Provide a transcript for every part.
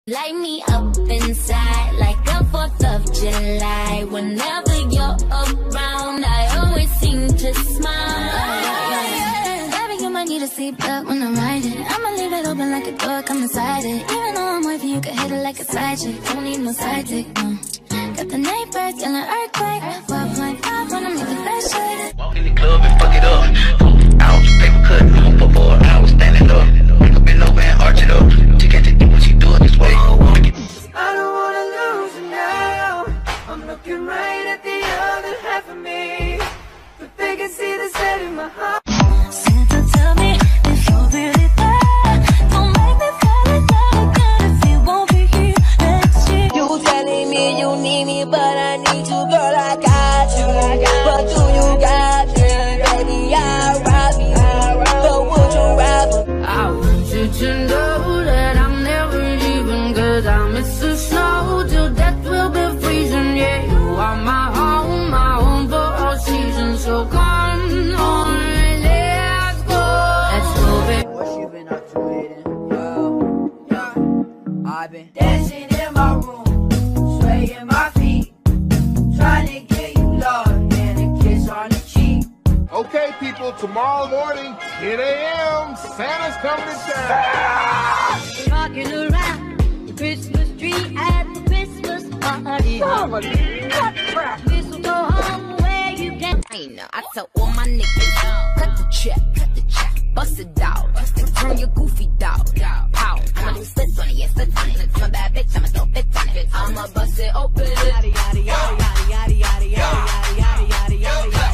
Light me up inside like a 4th of July. Whenever you're around, I always seem to smile. Baby, you might need a seatbelt when I'm riding. I'ma leave it open like a door, come inside it. Even though I'm wavy, you can hit it like a side chick. Don't need no side chick, no. Got the neighbors yelling earthquake. 4.5 when I'm making that shit. Walk in the club and fuck it up. Out, paper cut, home for 4 hours standing up. Bend over and arch it up. She can't take what she do it this way. I don't wanna lose you now. I'm looking right at the other half of me, but they can see the set in my heart. Santa, tell me if you're really there. Don't make me fall in love again if you won't be here next year. You telling me you need me, but I need you, girl. I got you. But do you got me, baby? I'll rob you, but would you rather? I want you to know that I'm never leaving, 'cause I miss the snow till death will be freezing. Yeah, you are my home for all seasons. So come on, let's go, baby. What you been up to lately? Yo, I've been Dancing in my room, swaying my feet, trying to get you love and a kiss on the cheek. Okay, people, tomorrow morning, 10 a.m., Santa's coming to town. Rocking around the Christmas tree at the Christmas party. Mistletoe home where you can. I know, I tell all my niggas, cut the check, bust it out, turn your goofy dog, pow. I'ma do splits on it, yeah, splits on it. It's my bad bitch, I'ma throw bits on it. I'ma bust it open. Yada yada yada yada yada yada yada yada yada yada yada yada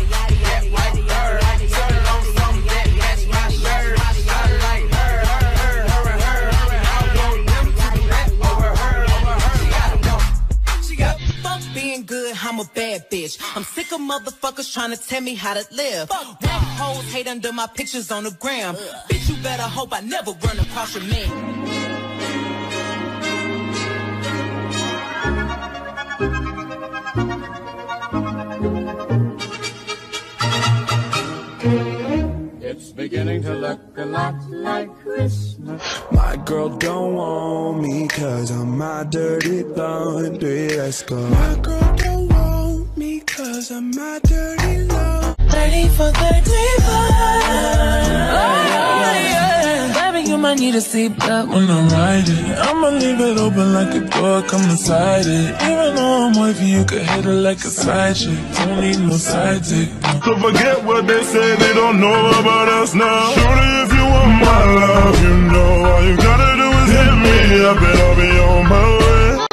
being good, I'm a bad bitch. I'm sick of motherfuckers trying to tell me how to live. Rap hoes hate under my pictures on the gram. Bitch, you better hope I never run across your man. It's beginning to look a lot like Christmas. My girl don't want me 'cause I'm my dirty laundry. Let's go. My girl don't want me 'cause I'm my dirty laundry. 30 for 35. Baby, you might need a seatbelt when I'm riding. I'ma leave it open like a door, come inside it. Even though I'm wavy, you can hit it like a side chick. Don't need no side chick. So forget what they say, they don't know about us now. Surely if you want my love, you know all you gotta do is hit me up and I'll be on my way.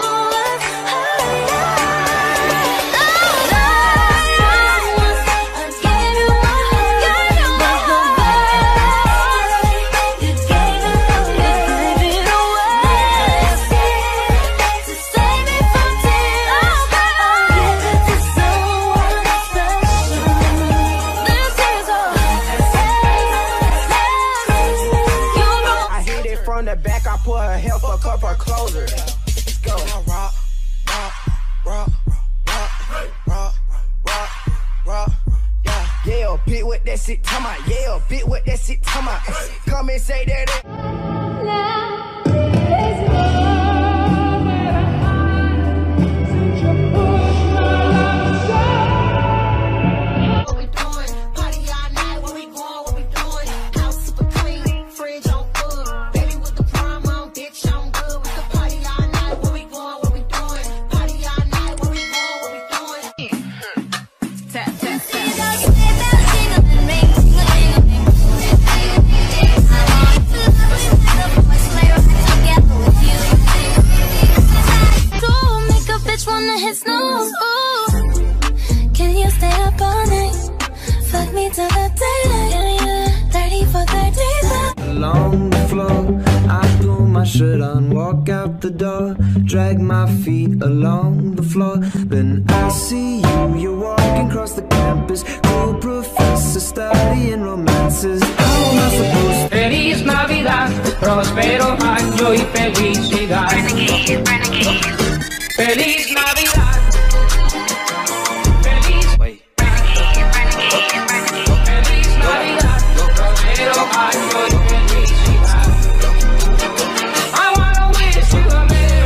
From the back, I put her hair, fuck up her closer. Let's go. Rock, rock, rock, rock, rock, rock, rock, yeah. Yeah, bitch with that shit, come on. Yeah, bitch with that shit, come on. Come and say that. Wanna hit snooze, ooh. Can you stay up all night? Fuck me till the daylight. 30 for 35. Along the floor, I pull my shirt on, walk out the door, drag my feet along the floor. Then I see you, you're walking across the campus, cool professor studying romances. How am I supposed to? Feliz Navidad, próspero año y felicidad. Feliz Navidad. Feliz. Wait. Feliz Navidad, próspero año y felicidad. I wanna wish you a merry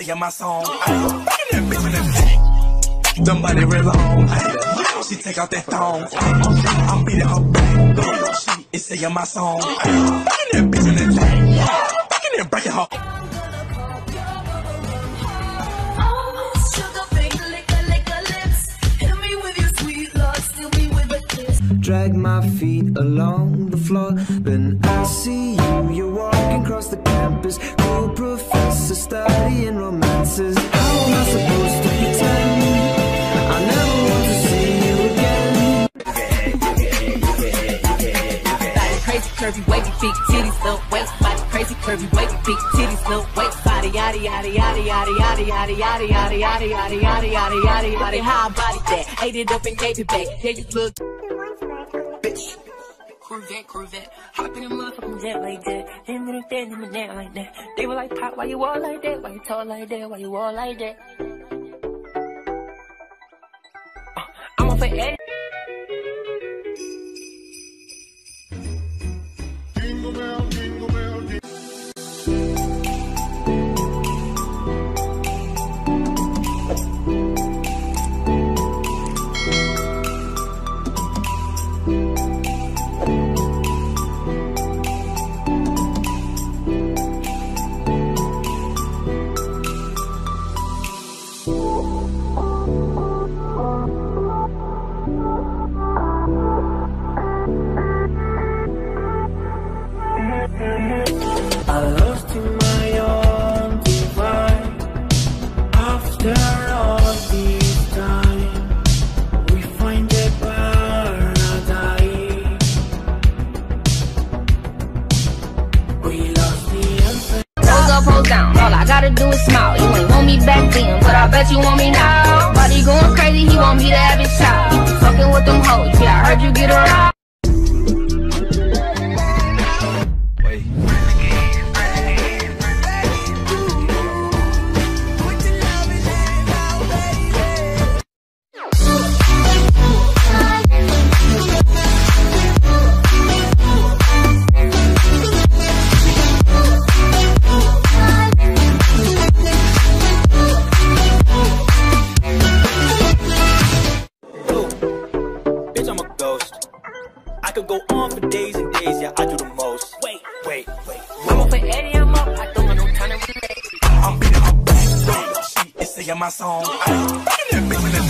singing my song. That bitch in the tank. Them body real long. She take out that thong. I'm beating her back. She is singing my song. That bitch in the tank. Fucking there, breaking her. Drag my feet along the floor. Then I see you, you're walking across the campus. Cool professor studying romances. How am I supposed to pretend I never want to see you again? Body crazy, curvy, wavy, big titties, little waist. Body crazy, curvy, wavy, big titties, little waist. Body yaddy yaddy yaddy yaddy yaddy yaddy yaddy yaddy yaddy yaddy yaddy yaddy yaddy yaddy. How I body that? Ate it up and gave it back. There you look. Corvette, hop in a motherfucking jet like that. Him and that like that. They were like, Pop, why you all like that? Why you talk like that? Why you all like that? I'm off for Eddie. Jingle bell, jingle bell, jingle. I lost in my own divine. After all this time, we find a paradise. We lost the answer. Pose up, pose down. All I gotta do is smile. You ain't want me back then, but I bet you want me now. Body going crazy, he want me to have his child. You fucking with them hoes, yeah, I heard you get around. I could go on for days and days, yeah, I do the most. Wait. I'm off for Eddie, I'm up. I don't got no time to relate. I'm beating her back. She is singing my song. That bitch in the